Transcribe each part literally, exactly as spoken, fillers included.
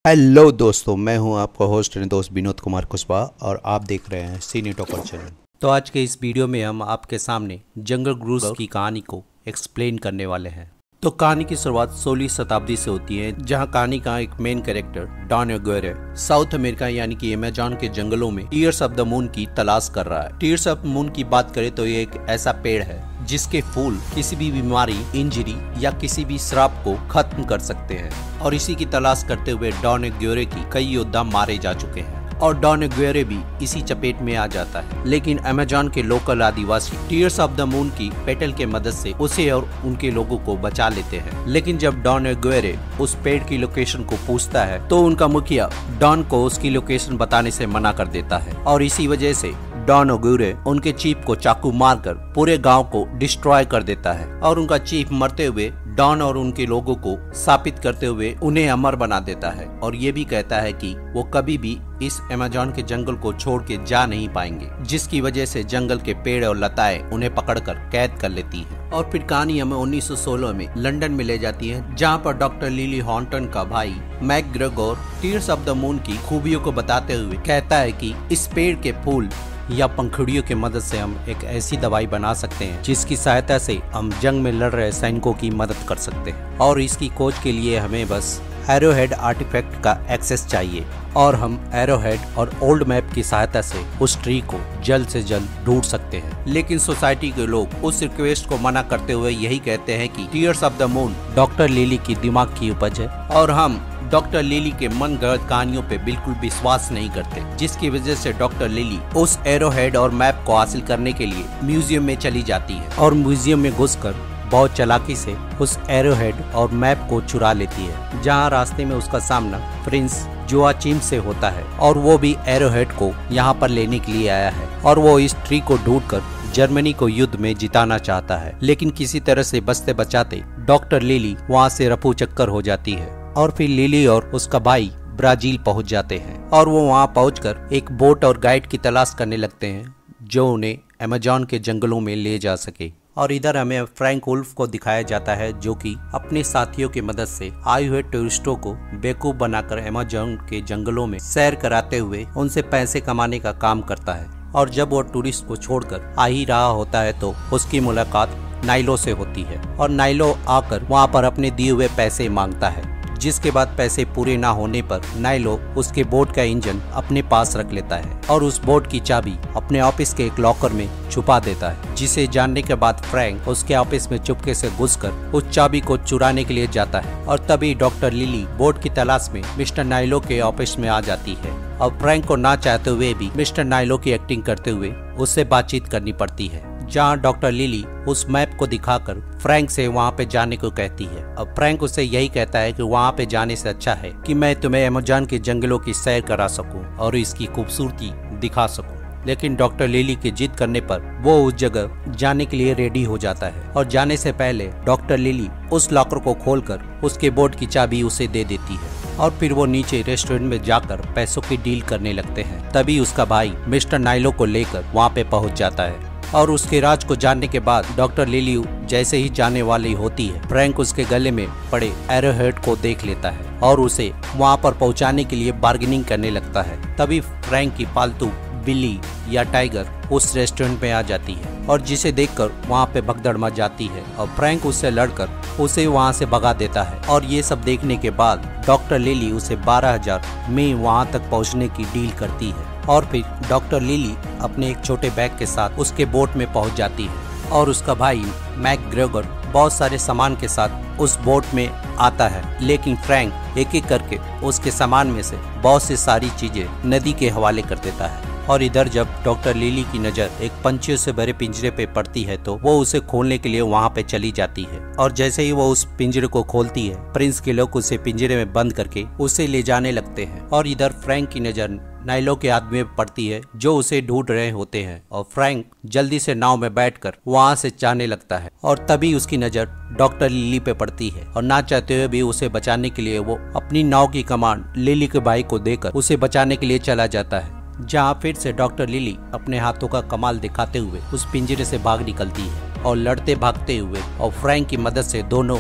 Hello दोस्तों, मैं हूं आपका होस्ट एंड दोस्त विनोद कुमार कुशवाहा और आप देख रहे हैं सिने टॉकर चैनल। तो आज के इस वीडियो में हम आपके सामने जंगल क्रूज की कहानी को एक्सप्लेन करने वाले हैं। तो कहानी की शुरुआत सोलहवीं शताब्दी से होती है, जहां कहानी का एक main character Don Aguirre South America यानी कि अमेज़न के जंगलों में टीयर्स ऑफ द मून की तलाश कर रहा है। टीयर्स ऑफ मून की बात करें तो ये एक ऐसा पेड़ है जिसके फूल किसी भी बीमारी, इंजरी या किसी भी श्राप को खत्म कर सकते हैं, और इसी की तलाश करते हुए डॉन एगुएरे की कई योद्धा मारे जा चुके हैं और डॉन एगुएरे भी इसी चपेट में आ जाता है। लेकिन अमेज़न के लोकल आदिवासी टीयर्स ऑफ द मून की पेटल के मदद से उसे और उनके लोगों को बचा लेते हैं। लेकिन जब डॉन एगुएरे उस पेड़ की लोकेशन को पूछता है तो उनका मुखिया डॉन को उसकी लोकेशन बताने से मना कर देता है, और इसी वजह से डॉन एगुएरे उनके चीफ को चाकू मारकर पूरे गांव को डिस्ट्रॉय कर देता है, और उनका चीफ मरते हुए डॉन और उनके लोगों को शापित करते हुए उन्हें अमर बना देता है, और ये भी कहता है कि वो कभी भी इस अमेज़न के जंगल को छोड़ के जा नहीं पाएंगे, जिसकी वजह से जंगल के पेड़ और लताएं उन्हें पकड़कर कैद कर लेती हैं। और फिर कहानी हमें उन्नीस सौ सोलह में लंदन में ले जाती है, जहाँ पर डॉक्टर लिली हॉन्टन का भाई MacGregor tears of the moon की खूबियों को बताते हुए कहता है कि इस पेड़ के फूल या पंखुड़ियों की मदद से हम एक ऐसी दवाई बना सकते हैं जिसकी सहायता से हम जंग में लड़ रहे सैनिकों की मदद कर सकते हैं, और इसकी खोज के लिए हमें बस एरोहेड आर्टिफैक्ट का एक्सेस चाहिए, और हम एरोहेड और ओल्ड मैप की सहायता से उस ट्री को जल्द से जल्द ढूंढ सकते हैं। लेकिन सोसाइटी के लोग उस रिक्वेस्ट को मना करते हुए यही कहते हैं कि tears of the moon doctor Lily की दिमाग की उपज है, और हम डॉक्टर लिली के मन गढ़ंत कहानियों पे बिल्कुल विश्वास नहीं करते, जिसकी वजह से डॉक्टर लिली उस एरोहेड और मैप को हासिल करने के लिए म्यूजियम में चली जाती है, और म्यूजियम में घुसकर बहुत चालाकी से उस एरोहेड और मैप को चुरा लेती है, जहां रास्ते में उसका सामना प्रिंस जोआचिम से होता है, और वो भी एरोहेड को यहाँ पर लेने के लिए आया है, और वो इस ट्री को ढूंढकर जर्मनी को युद्ध में जिताना चाहता है। लेकिन किसी तरह से बचते बचाते डॉक्टर लिली वहाँ से रफू चक्कर हो जाती है, और फिर लिली और उसका भाई ब्राजील पहुंच जाते हैं, और वो वहां पहुंचकर एक बोट और गाइड की तलाश करने लगते हैं जो उन्हें अमेज़न के जंगलों में ले जा सके। और इधर हमें फ्रैंक वुल्फ को दिखाया जाता है, जो कि अपने साथियों की मदद से आए हुए टूरिस्टों को बेवकूफ बनाकर अमेज़न के जंगलों में सैर कराते हुए उनसे पैसे कमाने का काम करता है। और जब वो टूरिस्ट को छोड़कर आ ही रहा होता है तो उसकी मुलाकात नाइलो से होती है, और नाइलो आकर वहाँ पर अपने दिए हुए पैसे मांगता है, जिसके बाद पैसे पूरे ना होने पर नाइलो उसके बोट का इंजन अपने पास रख लेता है, और उस बोट की चाबी अपने ऑफिस के एक लॉकर में छुपा देता है, जिसे जानने के बाद फ्रैंक उसके ऑफिस में चुपके से घुसकर उस चाबी को चुराने के लिए जाता है, और तभी डॉक्टर लिली बोट की तलाश में मिस्टर नाइलो के ऑफिस में आ जाती है, और फ्रैंक को ना चाहते हुए भी मिस्टर नाइलो की एक्टिंग करते हुए उससे बातचीत करनी पड़ती है, जहाँ डॉक्टर लिली उस मैप को दिखाकर फ्रैंक से वहाँ पे जाने को कहती है। अब फ्रैंक उसे यही कहता है कि वहाँ पे जाने से अच्छा है कि मैं तुम्हें अमेज़न के जंगलों की सैर करा सकूं और इसकी खूबसूरती दिखा सकूं। लेकिन डॉक्टर लिली के जिद करने पर वो उस जगह जाने के लिए रेडी हो जाता है, और जाने से पहले डॉक्टर लिली उस लॉकर को खोलकर उसके बोट की चाबी उसे दे देती है, और फिर वो नीचे रेस्टोरेंट में जाकर पैसों की डील करने लगते हैं। तभी उसका भाई मिस्टर नाइलो को लेकर वहाँ पे पहुँच जाता है, और उसके राज को जानने के बाद डॉक्टर लिली जैसे ही जाने वाली होती है, फ्रैंक उसके गले में पड़े एरोहेड को देख लेता है और उसे वहाँ पर पहुँचाने के लिए बार्गेनिंग करने लगता है। तभी फ्रैंक की पालतू बिल्ली या टाइगर उस रेस्टोरेंट में आ जाती है, और जिसे देखकर वहाँ पे भगदड़ मच जाती है, और फ्रैंक उससे लड़कर उसे वहाँ से भगा देता है। और ये सब देखने के बाद डॉक्टर लिली उसे बारह हजार में वहाँ तक पहुँचने की डील करती है, और फिर डॉक्टर लिली अपने एक छोटे बैग के साथ उसके बोट में पहुँच जाती है, और उसका भाई मैकग्रेगोर बहुत सारे सामान के साथ उस बोट में आता है। लेकिन फ्रैंक एक एक करके उसके सामान में से बहुत सी सारी चीजें नदी के हवाले कर देता है। और इधर जब डॉक्टर लिली की नजर एक पंछियों से भरे पिंजरे पे पड़ती है तो वो उसे खोलने के लिए वहाँ पे चली जाती है, और जैसे ही वो उस पिंजरे को खोलती है, प्रिंस के लोग उसे पिंजरे में बंद करके उसे ले जाने लगते हैं। और इधर फ्रैंक की नजर नाइलो के आदमी में पड़ती है जो उसे ढूंढ रहे होते हैं, और फ्रैंक जल्दी से नाव में बैठकर वहाँ से जाने लगता है, और तभी उसकी नजर डॉक्टर लिली पे पड़ती है, और ना चाहते हुए भी उसे बचाने के लिए वो अपनी नाव की कमांड लिली के भाई को देकर उसे बचाने के लिए चला जाता है, जहाँ फिर से डॉक्टर लिली अपने हाथों का कमाल दिखाते हुए उस पिंजरे से भाग निकलती है, और लड़ते भागते हुए और फ्रैंक की मदद से दोनों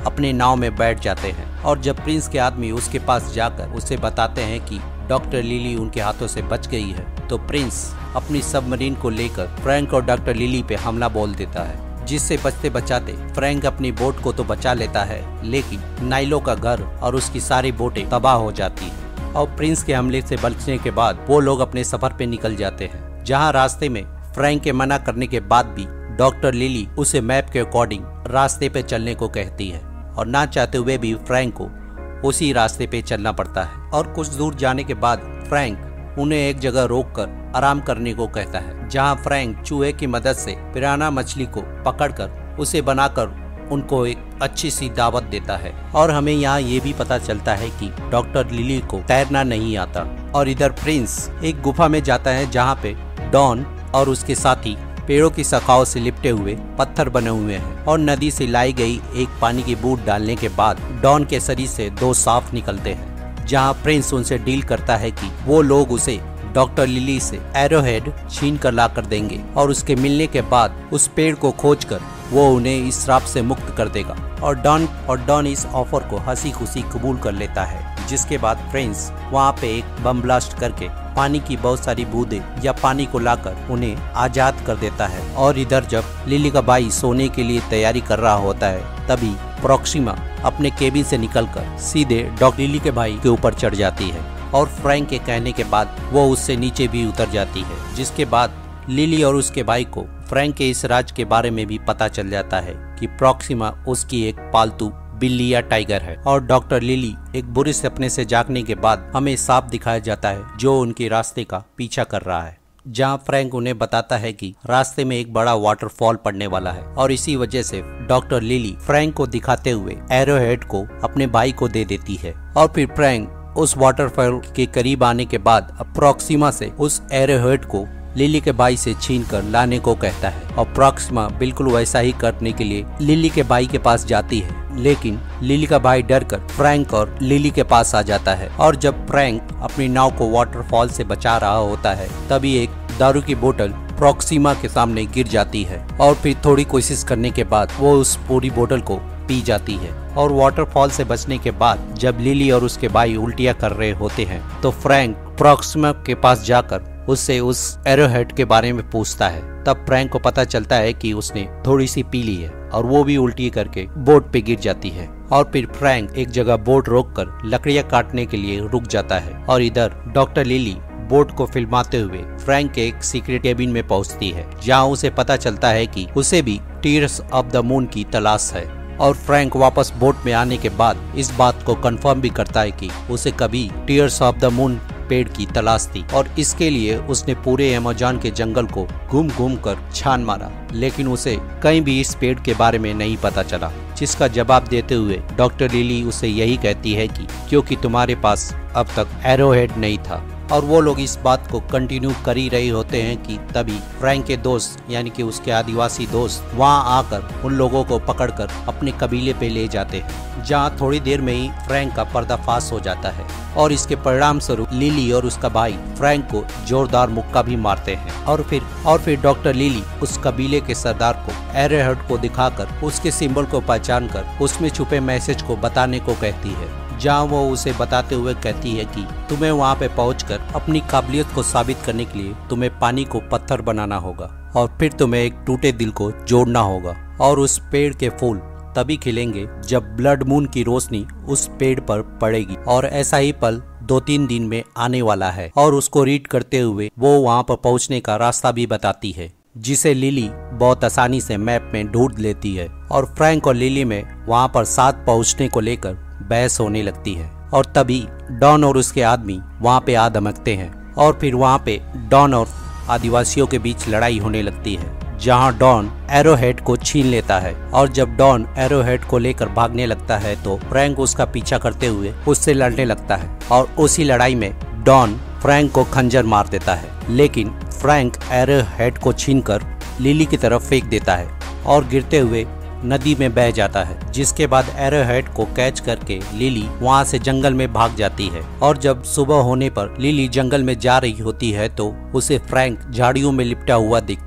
अपने नाव में बैठ जाते हैं और जब प्रिंस के आदमी उसके पास जाकर उसे बताते हैं कि डॉक्टर लिली उनके हाथों से बच गई है, तो प्रिंस अपनी सबमरीन को लेकर फ्रैंक और डॉक्टर लिली पे हमला बोल देता है, जिससे बचते बचाते फ्रैंक अपनी बोट को तो बचा लेता है, लेकिन नाइलो का घर और उसकी सारी बोटें तबाह हो जाती हैं। और प्रिंस के हमले से बचने के बाद वो लोग अपने सफर पे निकल जाते हैं, जहाँ रास्ते में फ्रैंक के मना करने के बाद भी डॉक्टर लिली उसे मैप के अकॉर्डिंग रास्ते पे चलने को कहती है और ना चाहते हुए भी फ्रैंक को उसी रास्ते पे चलना पड़ता है। और कुछ दूर जाने के बाद फ्रैंक उन्हें एक जगह रोककर आराम करने को कहता है, जहां फ्रैंक चूहे की मदद से पिराना मछली को पकड़कर उसे बनाकर उनको एक अच्छी सी दावत देता है। और हमें यहाँ ये भी पता चलता है कि डॉक्टर लिली को तैरना नहीं आता। और इधर प्रिंस एक गुफा में जाता है, जहाँ पे डॉन और उसके साथी पेड़ों की शाखाओं से लिपटे हुए पत्थर बने हुए हैं और नदी से लाई गई एक पानी की बूंद डालने के बाद डॉन के शरीर से दो सांप निकलते हैं, जहां प्रिंस उनसे डील करता है कि वो लोग उसे डॉक्टर लिली से एरोहेड छीन कर ला कर देंगे और उसके मिलने के बाद उस पेड़ को खोजकर वो उन्हें इस श्राप से मुक्त कर देगा। और डॉन और डॉन इस ऑफर को हंसी खुशी कबूल कर लेता है, जिसके बाद प्रिंस वहाँ पे एक बम ब्लास्ट करके पानी की बहुत सारी बूंदें या पानी को लाकर उन्हें आजाद कर देता है। और इधर जब लिली का भाई सोने के लिए तैयारी कर रहा होता है, तभी प्रॉक्सिमा अपने केबिन से निकलकर सीधे डॉक्टर लिली के भाई के ऊपर चढ़ जाती है और फ्रैंक के कहने के बाद वो उससे नीचे भी उतर जाती है, जिसके बाद लिली और उसके भाई को फ्रैंक के इस राज के बारे में भी पता चल जाता है कि प्रॉक्सिमा उसकी एक पालतू बिल्ली या टाइगर है। और डॉक्टर लिली एक बुरे सपने से जागने के बाद हमें सांप दिखाया जाता है जो उनके रास्ते का पीछा कर रहा है, जहां फ्रैंक उन्हें बताता है कि रास्ते में एक बड़ा वाटरफॉल पड़ने वाला है और इसी वजह से डॉक्टर लिली फ्रैंक को दिखाते हुए एरोहेड को अपने भाई को दे देती है। और फिर फ्रैंक उस वाटरफॉल के करीब आने के बाद प्रॉक्सिमा से उस एरोहेड को लिली के भाई से छीन कर लाने को कहता है और प्रॉक्सिमा बिल्कुल वैसा ही करने के लिए लिली के भाई के पास जाती है, लेकिन लिली का भाई डरकर फ्रैंक और लिली के पास आ जाता है। और जब फ्रैंक अपनी नाव को वाटरफॉल से बचा रहा होता है, तभी एक दारू की बोतल प्रॉक्सिमा के सामने गिर जाती है और फिर थोड़ी कोशिश करने के बाद वो उस पूरी बोतल को पी जाती है। और वाटरफॉल से बचने के बाद जब लिली और उसके भाई उल्टियां कर रहे होते हैं, तो फ्रैंक प्रॉक्सिमा के पास जाकर उससे उस एरोहेड के बारे में पूछता है। तब फ्रैंक को पता चलता है कि उसने थोड़ी सी पी ली है और वो भी उल्टी करके बोट पे गिर जाती है। और फिर फ्रैंक एक जगह बोट रोककर लकड़ियां काटने के लिए रुक जाता है और इधर डॉक्टर लिली बोट को फिल्माते हुए फ्रैंक के एक सीक्रेट केबिन में पहुंचती है, जहां उसे पता चलता है कि उसे भी टीयर्स ऑफ द मून की तलाश है। और फ्रैंक वापस बोट में आने के बाद इस बात को कंफर्म भी करता है कि उसे कभी टीयर्स ऑफ द मून पेड़ की तलाश थी और इसके लिए उसने पूरे अमेज़न के जंगल को घूम घूम कर छान मारा, लेकिन उसे कहीं भी इस पेड़ के बारे में नहीं पता चला। जिसका जवाब देते हुए डॉक्टर लिली उसे यही कहती है कि क्योंकि तुम्हारे पास अब तक एरोहेड नहीं था। और वो लोग इस बात को कंटिन्यू कर ही रहे होते हैं कि तभी फ्रैंक के दोस्त यानी कि उसके आदिवासी दोस्त वहां आकर उन लोगों को पकड़कर अपने कबीले पे ले जाते हैं, जहां थोड़ी देर में ही फ्रैंक का पर्दाफाश हो जाता है और इसके परिणाम स्वरूप लिली और उसका भाई फ्रैंक को जोरदार मुक्का भी मारते हैं। और फिर और फिर डॉक्टर लिली उस कबीले के सरदार को एरोहेड को दिखाकर उसके सिंबल को पहचान कर उसमें छुपे मैसेज को बताने को कहती है, जहाँ वो उसे बताते हुए कहती है कि तुम्हें वहाँ पे पहुंचकर अपनी काबिलियत को साबित करने के लिए तुम्हें पानी को पत्थर बनाना होगा और फिर तुम्हें एक टूटे दिल को जोड़ना होगा और उस पेड़ के फूल तभी खिलेंगे जब ब्लड मून की रोशनी उस पेड़ पर पड़ेगी। और ऐसा ही पल दो तीन दिन में आने वाला है। और उसको रीड करते हुए वो वहाँ पर पहुँचने का रास्ता भी बताती है, जिसे लिली बहुत आसानी से मैप में ढूंढ लेती है। और फ्रैंक और लिली में वहाँ पर साथ पहुँचने को लेकर बहस होने लगती है और तभी डॉन और उसके आदमी वहाँ पे आ धमकते हैं और फिर वहाँ पे डॉन और आदिवासियों के बीच लड़ाई होने लगती है, जहाँ डॉन एरोहेड को छीन लेता है। और जब डॉन एरोहेड को लेकर भागने लगता है तो फ्रैंक उसका पीछा करते हुए उससे लड़ने लगता है और उसी लड़ाई में डॉन फ्रैंक को खंजर मार देता है, लेकिन फ्रैंक एरोहेड को छीनकर लिली की तरफ फेंक देता है और गिरते हुए नदी में बह जाता है। जिसके बाद एरोहेड को कैच करके लिली वहां से जंगल में भाग जाती है। और जब सुबह होने पर लिली जंगल में जा रही होती है तो उसे फ्रैंक झाड़ियों में लिपटा हुआ दिखता है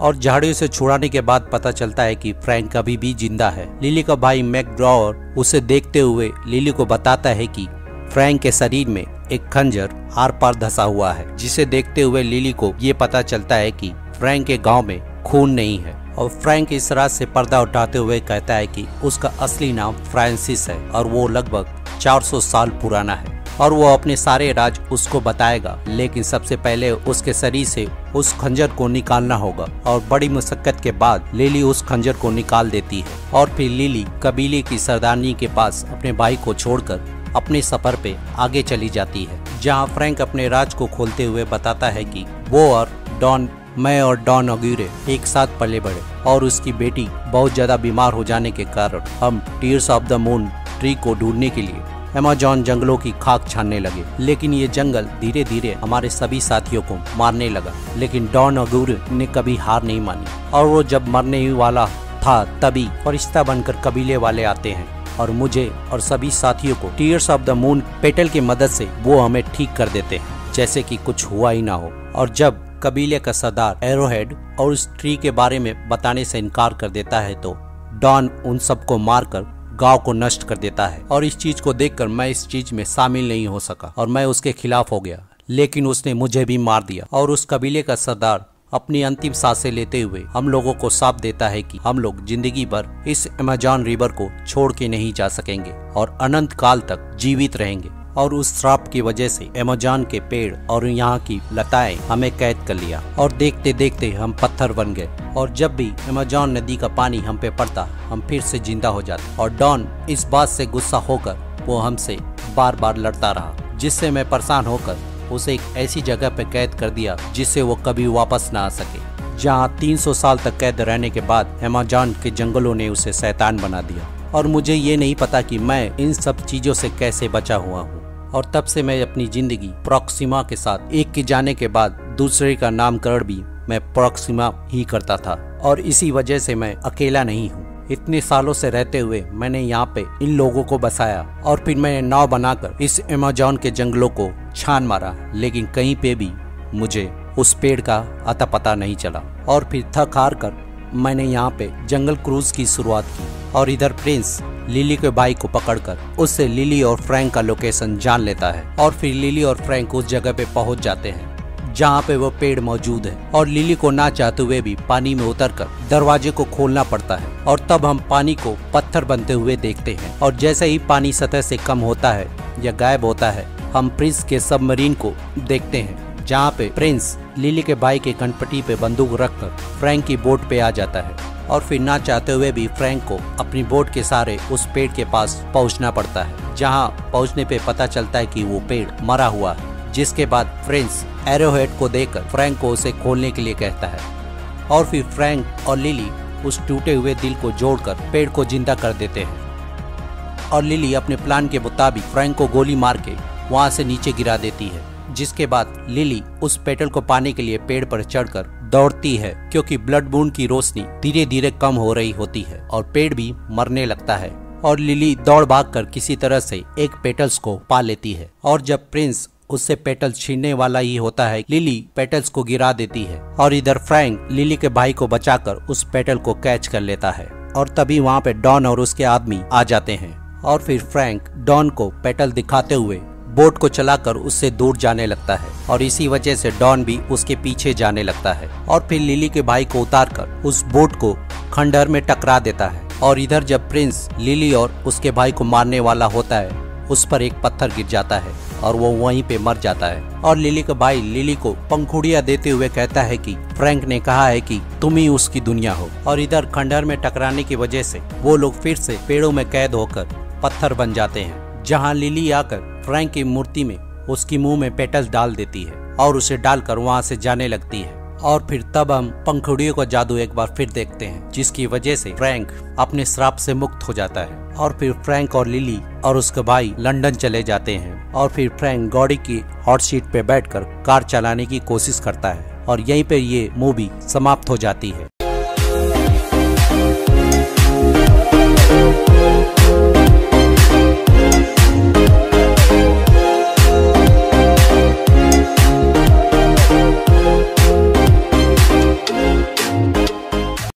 और झाड़ियों से छुड़ाने के बाद पता चलता है कि फ्रैंक अभी भी जिंदा है। लिली का भाई मैकड्रॉवर उसे देखते हुए लिली को बताता है कि फ्रैंक के शरीर में एक खंजर आर पार धंसा हुआ है, जिसे देखते हुए लिली को ये पता चलता है कि फ्रैंक के गांव में खून नहीं है। और फ्रैंक इस रात से पर्दा उठाते हुए कहता है कि उसका असली नाम फ्रांसिस है और वो लगभग चार सौ साल पुराना है और वो अपने सारे राज उसको बताएगा, लेकिन सबसे पहले उसके शरीर से उस खंजर को निकालना होगा। और बड़ी मुशक्कत के बाद लिली उस खंजर को निकाल देती है और फिर लिली कबीले की सरदारनी के पास अपने भाई को छोड़कर अपने सफर पे आगे चली जाती है, जहाँ फ्रैंक अपने राज को खोलते हुए बताता है कि वो और डॉन मैं और डॉन ऑग्यूरे एक साथ पले बढ़े और उसकी बेटी बहुत ज्यादा बीमार हो जाने के कारण हम tears of the moon tree को ढूंढने के लिए अमेज़न जंगलों की खाक छानने लगे। लेकिन ये जंगल धीरे धीरे हमारे सभी साथियों को मारने लगा, लेकिन डॉन ऑग्यूरे ने कभी हार नहीं मानी और वो जब मरने ही वाला था तभी फरिश्ता बनकर कबीले वाले आते हैं और मुझे और सभी साथियों को tears of the moon petal की मदद से वो हमें ठीक कर देते हैं, जैसे कि कुछ हुआ ही ना हो। और जब कबीले का सरदार एरोहेड और उस ट्री के बारे में बताने से इनकार कर देता है तो डॉन उन सबको मारकर गांव को नष्ट कर देता है। और इस चीज को देखकर मैं इस चीज में शामिल नहीं हो सका और मैं उसके खिलाफ हो गया, लेकिन उसने मुझे भी मार दिया। और उस कबीले का सरदार अपनी अंतिम सांसें लेते हुए हम लोगों को साफ देता है कि हम लोग जिंदगी भर इस अमेज़न रिवर को छोड़ के नहीं जा सकेंगे और अनंत काल तक जीवित रहेंगे। और उस श्राप की वजह से अमेज़न के पेड़ और यहाँ की लताएं हमें कैद कर लिया और देखते देखते हम पत्थर बन गए। और जब भी अमेज़न नदी का पानी हम पे पड़ता हम फिर से जिंदा हो जाते। और डॉन इस बात से गुस्सा होकर वो हमसे बार बार लड़ता रहा, जिससे मैं परेशान होकर उसे एक ऐसी जगह पे कैद कर दिया जिससे वो कभी वापस ना आ सके, जहाँ तीन सौ साल तक कैद रहने के बाद अमेज़न के जंगलों ने उसे शैतान बना दिया। और मुझे ये नहीं पता कि मैं इन सब चीजों से कैसे बचा हुआ हूँ। और तब से मैं अपनी जिंदगी प्रॉक्सिमा के साथ, एक के जाने के बाद दूसरे का नामकरण भी मैं प्रॉक्सिमा ही करता था। और इसी वजह से मैं अकेला नहीं हूँ। इतने सालों से रहते हुए मैंने यहाँ पे इन लोगों को बसाया और फिर मैंने नाव बनाकर इस अमेज़न के जंगलों को छान मारा, लेकिन कहीं पे भी मुझे उस पेड़ का अता पता नहीं चला। और फिर थक हार कर मैंने यहाँ पे जंगल क्रूज की शुरुआत की और इधर प्रिंस लिली के भाई को पकड़कर उससे लिली और फ्रैंक का लोकेशन जान लेता है। और फिर लिली और फ्रैंक उस जगह पे पहुंच जाते हैं जहाँ पे वो पेड़ मौजूद है और लिली को ना चाहते हुए भी पानी में उतरकर दरवाजे को खोलना पड़ता है। और तब हम पानी को पत्थर बनते हुए देखते हैं और जैसे ही पानी सतह से कम होता है या गायब होता है हम प्रिंस के सबमरीन को देखते हैं, जहाँ पे प्रिंस लिली के भाई के कनपटी पे बंदूक रखकर फ्रैंक की बोट पे आ जाता है। और फिर ना चाहते हुए भी फ्रैंक को अपनी बोट के सहारे उस पेड़ के पास पहुंचना पड़ता है, जहाँ पहुंचने पे पता चलता है कि वो पेड़ मरा हुआ है। जिसके बाद प्रिंस एरोहेड को देकर फ्रैंक को उसे खोलने के लिए कहता है और फिर फ्रैंक और लिली उस टूटे हुए दिल को जोड़कर पेड़ को जिंदा कर देते हैं। और लिली अपने प्लान के मुताबिक फ्रैंक को गोली मार के वहाँ से नीचे गिरा देती है, जिसके बाद लिली उस पेटल को पाने के लिए पेड़ पर चढ़कर दौड़ती है, क्योंकि ब्लड बून की रोशनी धीरे धीरे कम हो रही होती है और पेड़ भी मरने लगता है। और लिली दौड़ भागकर किसी तरह से एक पेटल्स को पा लेती है और जब प्रिंस उससे पेटल्स छीनने वाला ही होता है, लिली पेटल्स को गिरा देती है। और इधर फ्रैंक लिली के भाई को बचाकर उस पेटल को कैच कर लेता है और तभी वहाँ पे डॉन और उसके आदमी आ जाते हैं। और फिर फ्रैंक डॉन को पेटल दिखाते हुए बोट को चलाकर उससे दूर जाने लगता है और इसी वजह से डॉन भी उसके पीछे जाने लगता है। और फिर लिली के भाई को उतारकर उस बोट को खंडहर में टकरा देता है। और इधर जब प्रिंस लिली और उसके भाई को मारने वाला होता है उस पर एक पत्थर गिर जाता है और वो वहीं पे मर जाता है। और लिली का भाई लिली को पंखुड़ियां देते हुए कहता है कि फ्रैंक ने कहा है कि तुम ही उसकी दुनिया हो। और इधर खंडहर में टकराने की वजह से वो लोग फिर से पेड़ों में कैद होकर पत्थर बन जाते हैं, जहाँ लिली आकर फ्रैंक की मूर्ति में उसकी मुंह में पेटल्स डाल देती है और उसे डालकर वहाँ से जाने लगती है। और फिर तब हम पंखुड़ियों का जादू एक बार फिर देखते हैं, जिसकी वजह से फ्रैंक अपने श्राप से मुक्त हो जाता है। और फिर फ्रैंक और लिली और उसके भाई लंदन चले जाते हैं और फिर फ्रैंक गाड़ी की हॉट सीट पे बैठकर कार चलाने की कोशिश करता है और यहीं पे ये मूवी समाप्त हो जाती है।